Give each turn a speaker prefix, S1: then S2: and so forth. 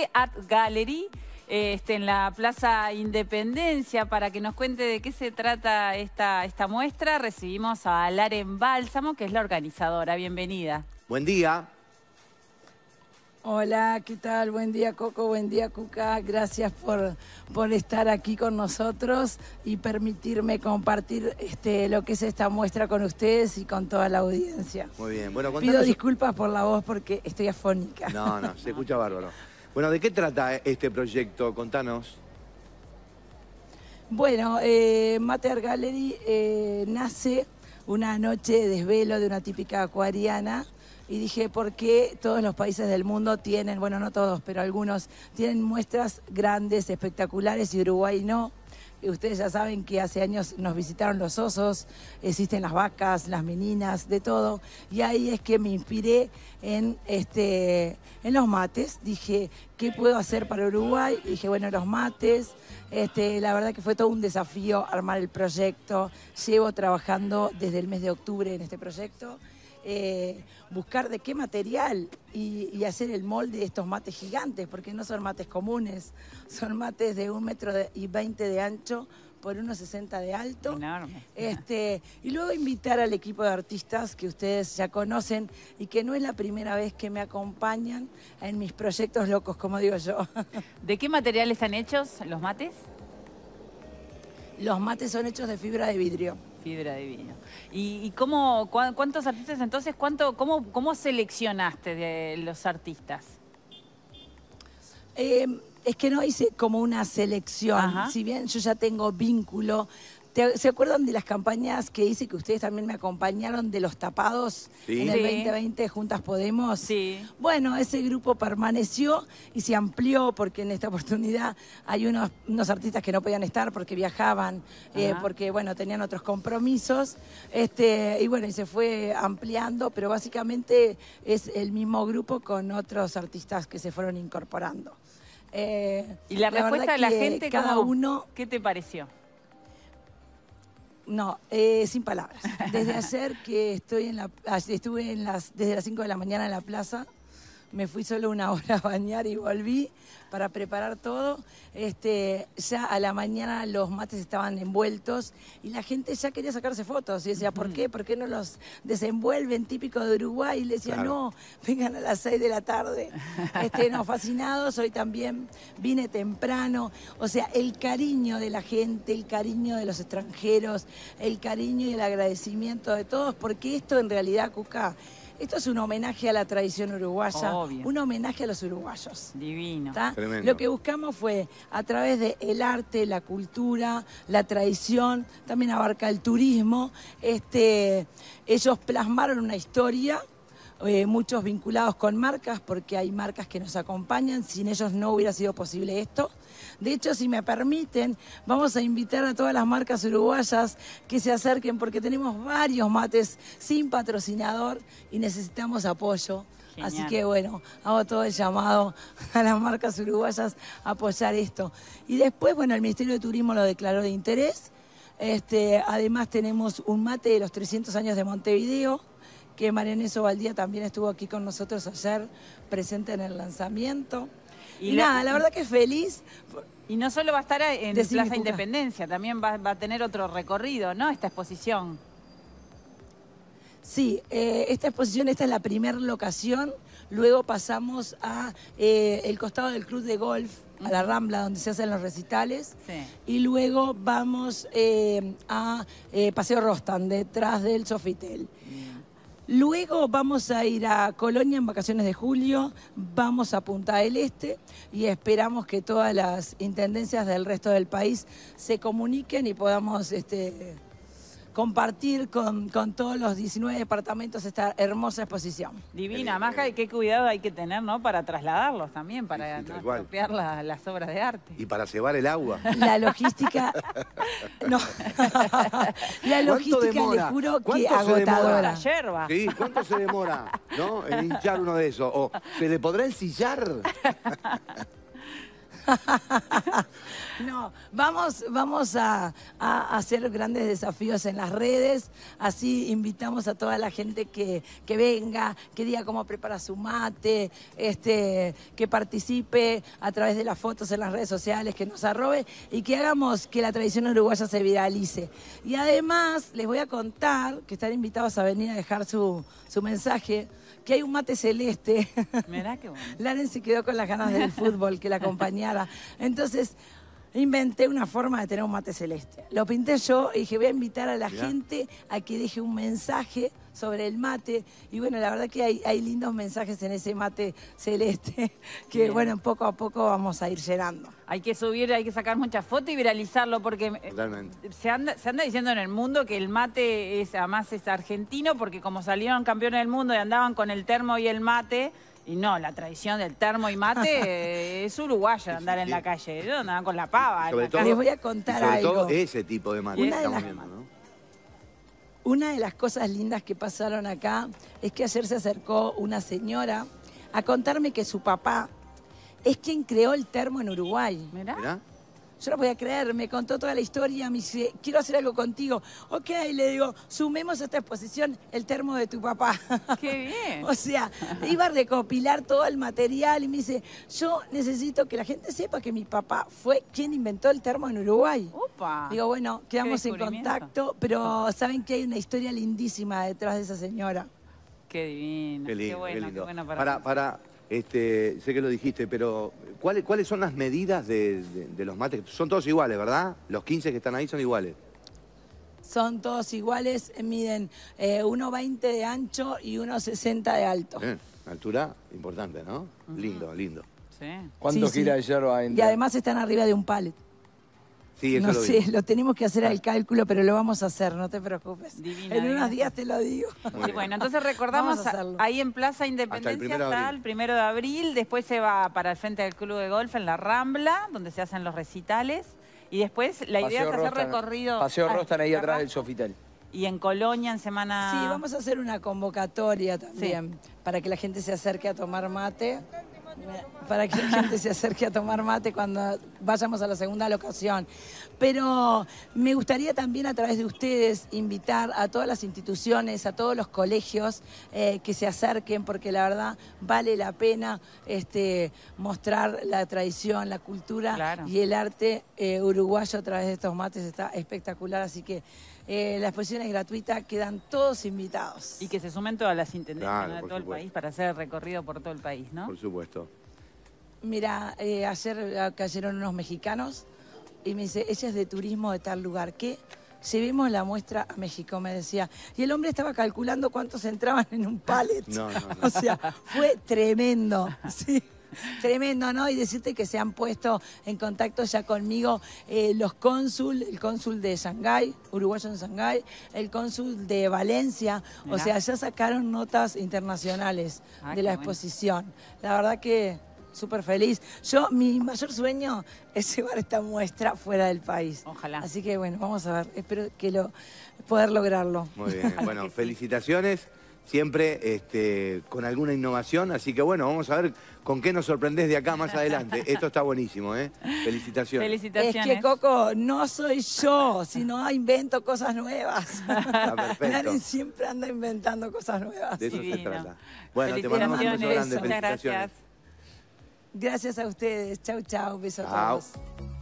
S1: Mate Art Gallery, en la Plaza Independencia. Para que nos cuente de qué se trata esta muestra, recibimos a Laren Bálsamo, que es la organizadora. Bienvenida.
S2: Buen día.
S3: Hola, ¿qué tal? Buen día, Coco, buen día, Cuca. Gracias por estar aquí con nosotros y permitirme compartir lo que es esta muestra con ustedes y con toda la audiencia.
S2: Muy bien. Bueno,
S3: pido disculpas por la voz porque estoy afónica.
S2: No, se escucha bárbaro. Bueno, ¿de qué trata este proyecto? Contanos.
S3: Bueno, Mate Art Gallery nace una noche de desvelo de una típica acuariana. Y dije, ¿por qué todos los países del mundo tienen, bueno, no todos, pero algunos, tienen muestras grandes, espectaculares y Uruguay no? Y ustedes ya saben que hace años nos visitaron los osos, existen las vacas, las meninas, de todo. Y ahí es que me inspiré en los mates. Dije, ¿qué puedo hacer para Uruguay? Y dije, bueno, los mates. La verdad que fue todo un desafío armar el proyecto. Llevo trabajando desde el mes de octubre en este proyecto. Buscar de qué material y hacer el molde de estos mates gigantes, porque no son mates comunes, son mates de 1,20 m de ancho por 1,60 m de alto.
S1: Enorme.
S3: Y luego invitar al equipo de artistas que ustedes ya conocen y que no es la primera vez que me acompañan en mis proyectos locos, como digo yo.
S1: ¿De qué material están hechos los mates?
S3: Los mates son hechos de fibra de vidrio.
S1: Fibra de vidrio. ¿Y cuántos artistas entonces? ¿Cómo seleccionaste de los artistas?
S3: Es que no hice como una selección. Ajá. Si bien yo ya tengo vínculo. ¿Se acuerdan de las campañas que hice, que ustedes también me acompañaron, de los tapados en el 2020, Juntas Podemos?
S1: Sí.
S3: Bueno, ese grupo permaneció y se amplió porque en esta oportunidad hay unos artistas que no podían estar porque viajaban, porque, bueno, tenían otros compromisos. Y bueno, y se fue ampliando, pero básicamente es el mismo grupo con otros artistas que se fueron incorporando.
S1: ¿Y la respuesta de la gente,
S3: cada uno,
S1: qué te pareció?
S3: No, sin palabras. Desde ayer que estuve desde las 5 de la mañana en la plaza, me fui solo 1 hora a bañar y volví para preparar todo. Ya a la mañana los mates estaban envueltos y la gente ya quería sacarse fotos. Y decía, ¿por qué? ¿Por qué no los desenvuelven? Típico de Uruguay. Y le decía, claro, no, vengan a las 6 de la tarde. Fascinados. Hoy también vine temprano. O sea, el cariño de la gente, el cariño de los extranjeros, el cariño y el agradecimiento de todos, porque esto en realidad, Cuca, esto es un homenaje a la tradición uruguaya, obvio, un homenaje a los uruguayos.
S1: Divino.
S3: Lo que buscamos fue, a través del arte, la cultura, la tradición, también abarca el turismo, ellos plasmaron una historia, muchos vinculados con marcas, porque hay marcas que nos acompañan, sin ellos no hubiera sido posible esto. De hecho, si me permiten, vamos a invitar a todas las marcas uruguayas que se acerquen, porque tenemos varios mates sin patrocinador y necesitamos apoyo. Genial. Así que bueno, hago todo el llamado a las marcas uruguayas a apoyar esto. Y después, bueno, el Ministerio de Turismo lo declaró de interés. Además tenemos un mate de los 300 años de Montevideo, que Marianeso Valdía también estuvo aquí con nosotros ayer, presente en el lanzamiento. Y nada, la verdad que es feliz.
S1: Y no solo va a estar en Plaza Independencia, también va a tener otro recorrido, ¿no? Esta exposición.
S3: Sí, esta exposición, esta es la primera locación. Luego pasamos a el costado del club de golf, a la Rambla, donde se hacen los recitales. Sí. Y luego vamos a Paseo Rostan, detrás del Sofitel. Luego vamos a ir a Colonia en vacaciones de julio, vamos a Punta del Este y esperamos que todas las intendencias del resto del país se comuniquen y podamos compartir con todos los 19 departamentos esta hermosa exposición.
S1: Divina, Maja, y qué cuidado hay que tener, ¿no? Para trasladarlos también, para no estropear las obras de arte.
S2: Y para cebar el agua.
S3: La logística... no. La logística, les juro que agotadora.
S1: La yerba.
S2: Sí, ¿cuánto se demora, no, en hinchar uno de esos? ¿O se le podrá ensillar?
S3: No, Vamos a hacer grandes desafíos en las redes, así invitamos a toda la gente que venga, que diga cómo prepara su mate, que participe a través de las fotos en las redes sociales, que nos arrobe y que hagamos que la tradición uruguaya se viralice. Y además les voy a contar que están invitados a venir a dejar su mensaje, que hay un mate celeste.
S1: Mirá qué bueno.
S3: Laren se quedó con las ganas del fútbol, que la acompañara. Entonces, inventé una forma de tener un mate celeste. Lo pinté yo y dije, voy a invitar a la gente a que deje un mensaje sobre el mate. Y bueno, la verdad que hay lindos mensajes en ese mate celeste que, bien, bueno, poco a poco vamos a ir llenando.
S1: Hay que subir, hay que sacar muchas fotos y viralizarlo porque se anda diciendo en el mundo que el mate además es argentino porque como salieron campeones del mundo y andaban con el termo y el mate... Y no, la tradición del termo y mate es uruguaya andar en la calle. Ellos andaban con la pava.
S3: Les voy a contar
S2: sobre
S3: algo.
S2: Todo ese tipo de mate que estamos viendo, ¿no?
S3: Una de las cosas lindas que pasaron acá es que ayer se acercó una señora a contarme que su papá es quien creó el termo en Uruguay.
S1: Mirá.
S3: Yo no podía creer, me contó toda la historia, me dice, quiero hacer algo contigo. Ok, le digo, sumemos a esta exposición el termo de tu papá.
S1: ¡Qué bien!
S3: O sea, iba a recopilar todo el material y me dice, yo necesito que la gente sepa que mi papá fue quien inventó el termo en Uruguay.
S1: ¡Opa!
S3: Digo, bueno, quedamos en contacto, pero saben que hay una historia lindísima detrás de esa señora.
S1: ¡Qué divino!
S2: Qué lindo,
S1: qué
S2: lindo.
S1: bueno
S2: sé que lo dijiste, pero ¿cuáles son las medidas de los mates? Son todos iguales, ¿verdad? Los 15 que están ahí son iguales.
S3: Son todos iguales, miden 1,20 de ancho y 1,60 de alto.
S2: Altura importante, ¿no? Lindo, lindo.
S1: Sí.
S4: ¿Cuántos kilos de yerba hay?
S3: Y además están arriba de un pallet.
S2: Sí, eso
S3: no
S2: lo
S3: sé,
S2: vi.
S3: lo tenemos que hacer al cálculo, pero lo vamos a hacer, no te preocupes.
S1: Divina,
S3: en unos días te lo digo.
S1: Sí, bueno, entonces recordamos ahí en Plaza Independencia hasta el 1 de abril, después se va para el frente del Club de Golf en La Rambla, donde se hacen los recitales, y después la idea es hacer recorrido...
S4: Paseo Rostan ahí atrás del Sofitel.
S1: Y en Colonia, en semana...
S3: Sí, vamos a hacer una convocatoria también, para que la gente se acerque a tomar mate. Para que la gente se acerque a tomar mate cuando vayamos a la segunda locación. Pero me gustaría también a través de ustedes invitar a todas las instituciones, a todos los colegios que se acerquen, porque la verdad vale la pena mostrar la tradición, la cultura y el arte uruguayo a través de estos mates. Está espectacular, así que la exposición es gratuita, quedan todos invitados.
S1: Y que se sumen todas las intendencias, ¿no?, de todo el
S2: supuesto.
S1: país para hacer el recorrido por todo el país, ¿no?
S2: Por supuesto.
S3: Mira, ayer cayeron unos mexicanos y me dice, ella es de turismo de tal lugar, ¿qué? Llevemos la muestra a México, me decía. Y el hombre estaba calculando cuántos entraban en un pallet.
S2: No.
S3: O sea, fue tremendo, sí. Tremendo, ¿no? Y decirte que se han puesto en contacto ya conmigo el cónsul de Shanghái, uruguayo en Shanghái, el cónsul de Valencia. Mirá. O sea, ya sacaron notas internacionales de la exposición. La verdad que súper feliz. Mi mayor sueño es llevar esta muestra fuera del país.
S1: Ojalá.
S3: Así que bueno, vamos a ver, espero que poder lograrlo.
S2: Muy bien, bueno, felicitaciones. Siempre con alguna innovación, así que bueno, vamos a ver con qué nos sorprendés de acá más adelante. Esto está buenísimo, ¿eh? Felicitaciones.
S1: Felicitaciones.
S3: Es que, Coco, no soy yo, sino invento cosas nuevas.
S2: Está perfecto.
S3: Nadie siempre anda inventando cosas nuevas.
S2: De eso
S1: Divino.
S2: se trata. Bueno, te mandamos un beso grande.
S1: Muchas
S2: Felicitaciones.
S1: gracias.
S3: Gracias a ustedes. Chau, chau. Besos a todos.